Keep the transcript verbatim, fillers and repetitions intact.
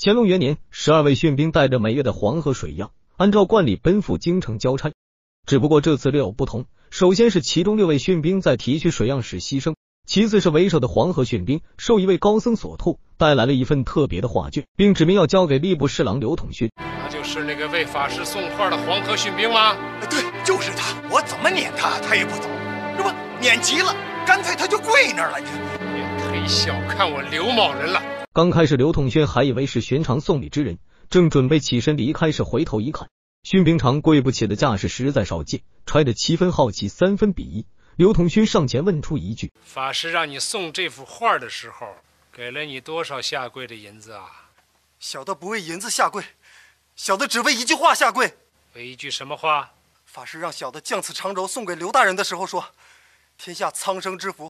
乾隆元年，十二位训兵带着每月的黄河水样，按照惯例奔赴京城交差。只不过这次略有不同，首先是其中六位训兵在提取水样时牺牲，其次是为首的黄河训兵受一位高僧所托，带来了一份特别的画卷，并指明要交给吏部侍郎刘统勋。 那就是那个为法师送画的黄河训兵吗？ 对，就是他。我怎么撵他，他也不走，这不撵急了，干脆他就跪那儿了。 也忒小看我刘某人了。 刚开始刘统勋还以为是寻常送礼之人，正准备起身离开时，回头一看，训兵长跪不起的架势实在少见，揣着七分好奇三分鄙夷，刘统勋上前问出一句： 法师让你送这幅画的时候，给了你多少下跪的银子啊？ 小的不为银子下跪，小的只为一句话下跪。 为一句什么话？ 法师让小的将此长轴送给刘大人的时候说：天下苍生之福，